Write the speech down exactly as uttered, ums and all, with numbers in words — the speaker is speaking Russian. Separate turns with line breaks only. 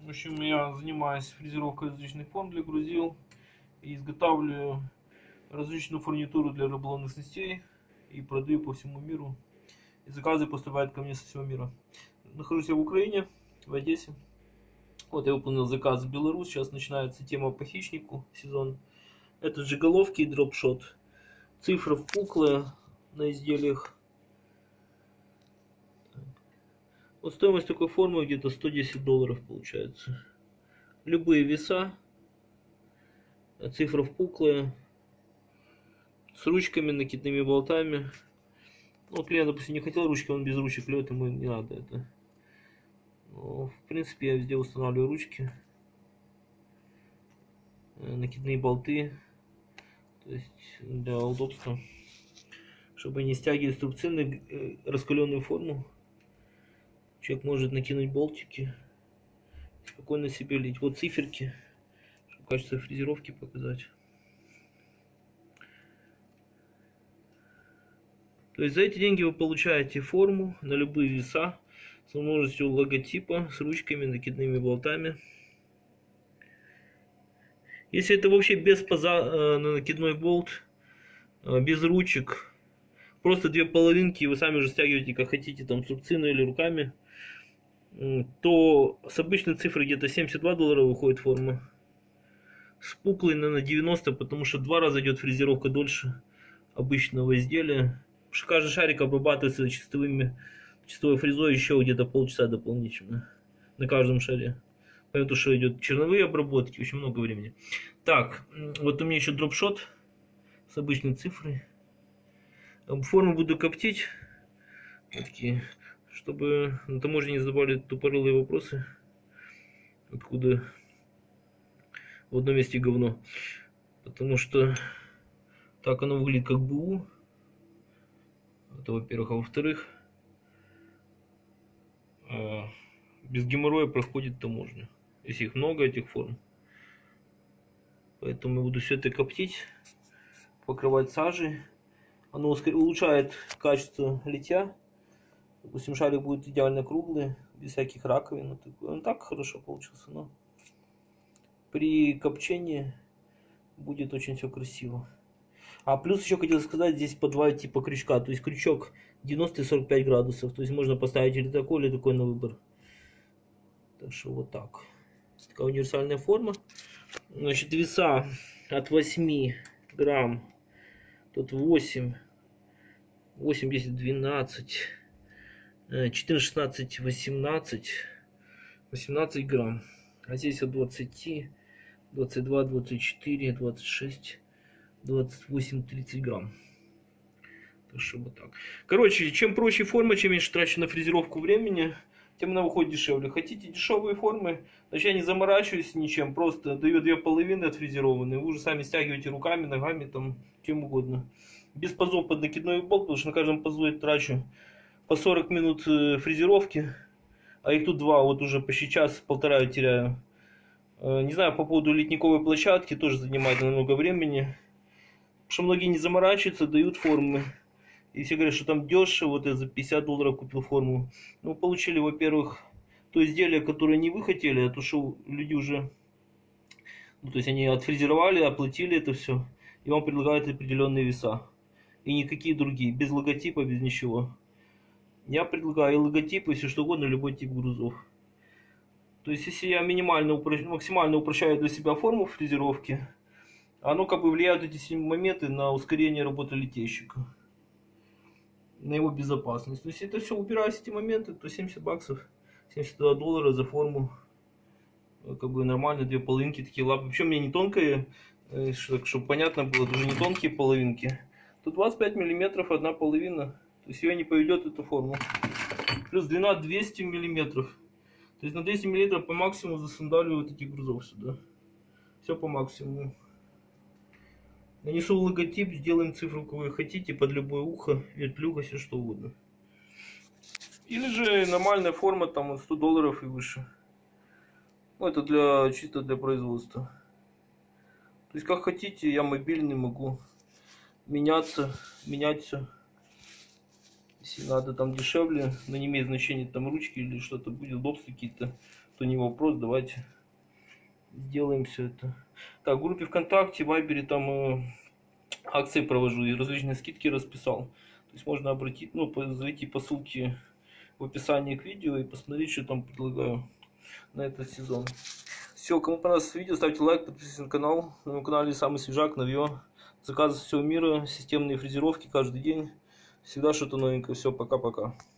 В общем, я занимаюсь фрезеровкой различных форм для грузил и изготавливаю различную фурнитуру для рыболовных снастей и продаю по всему миру. И заказы поступают ко мне со всего мира. Нахожусь я в Украине, в Одессе. Вот я выполнил заказ в Беларусь. Сейчас начинается тема по хищнику, сезон. Это же головки и дропшот. Цифра впуклая на изделиях. Вот стоимость такой формы где-то сто десять долларов получается. Любые веса. Цифра впуклая. С ручками, накидными болтами. Ну, клиент, допустим, не хотел ручки, он без ручек лет, ему не надо это. Но, в принципе, я везде устанавливаю ручки. Накидные болты. То есть для удобства. Чтобы не стягивать струбцы на раскаленную форму. Человек может накинуть болтики. Спокойно себе лить. Вот циферки. Чтобы качество фрезеровки показать. То есть за эти деньги вы получаете форму на любые веса с возможностью логотипа, с ручками, накидными болтами. Если это вообще без паза на накидной болт, без ручек, просто две половинки, вы сами уже стягиваете как хотите, там струбцину или руками, то с обычной цифрой где-то семьдесят два доллара выходит форма. С пуклой, наверное, девяносто, потому что в два раза идет фрезеровка дольше обычного изделия. Потому что каждый шарик обрабатывается чистовыми, чистовой фрезой еще где-то полчаса дополнительно на каждом шаре. Понятно, что идет черновые обработки, очень много времени. Так, вот у меня еще дропшот с обычной цифрой. Форму буду коптить, такие, чтобы на таможне не задавали тупорылые вопросы, откуда в одном месте говно. Потому что так оно выглядит как БУ. Это во-первых. А во-вторых, без геморроя проходит таможня. Если их много, этих форм. Поэтому я буду все это коптить, покрывать сажей. Оно улучшает качество литья. Допустим, шарик будет идеально круглый, без всяких раковин. Он так хорошо получился, но при копчении будет очень все красиво. А плюс еще хотел сказать, здесь по два типа крючка. То есть крючок девяносто и сорок пять градусов. То есть можно поставить или такой, или такой на выбор. Так что вот так. Такая универсальная форма. Значит, веса от восьми грамм. Тут восемь, восемь, десять, двенадцать, четырнадцать, шестнадцать, восемнадцать, восемнадцать грамм. А здесь от двадцати, двадцать два, двадцать четыре, двадцать шесть, двадцать восемь, тридцать грамм. Так что вот так. Короче, чем проще форма, чем меньше трачу на фрезеровку времени, тем она выходит дешевле. Хотите дешевые формы, значит я не заморачиваюсь ничем, просто даю две половины отфрезерованные. Вы уже сами стягиваете руками, ногами, там, чем угодно. Без пазов под накидной болт, потому что на каждом пазу я трачу по сорок минут фрезеровки, а их тут два, вот уже почти час-полтора я теряю. Не знаю, по поводу литниковой площадки, тоже занимает намного времени. Потому что многие не заморачиваются, дают формы. И все говорят, что там дешево, вот я за пятьдесят долларов купил форму. Ну, получили, во-первых, то изделие, которое не вы хотели, а то, что люди уже, ну, то есть они отфрезеровали, оплатили это все, и вам предлагают определенные веса. И никакие другие, без логотипа, без ничего. Я предлагаю и логотип, и все что угодно, любой тип грузов. То есть, если я минимально, максимально упрощаю для себя форму фрезеровки, оно как бы влияет эти моменты на ускорение работы литейщика. На его безопасность. То есть, если это все убирать, эти моменты, то семьдесят баксов, семьдесят два доллара за форму. Как бы нормально, две половинки такие лапы. Причем у меня не тонкие, чтобы понятно было, даже не тонкие половинки. Тут двадцать пять миллиметров, одна половина. То есть ее не поведет эту форму. Плюс длина двести миллиметров. То есть на двести миллиметров по максимуму засандаливают этих грузов сюда. Все по максимуму. Нанесу логотип, сделаем цифру, какую вы хотите, под любое ухо, вертлюга, все что угодно. Или же нормальная форма, там сто долларов и выше. Ну, это для, чисто для производства. То есть как хотите, я мобильный, могу меняться, менять все. Если надо там дешевле, но не имеет значения там ручки или что-то будет, удобства какие-то. то не вопрос, давайте сделаем все это. Так, в группе ВКонтакте, в Вайбере там э, акции провожу и различные скидки расписал. То есть можно обратить, ну, зайти по ссылке в описании к видео и посмотреть, что там предлагаю на этот сезон. Все, кому понравилось видео, ставьте лайк, подписывайтесь на канал. На моем канале самый свежак, новье. Заказы всего мира, системные фрезеровки каждый день. Всегда что-то новенькое. Все, пока-пока.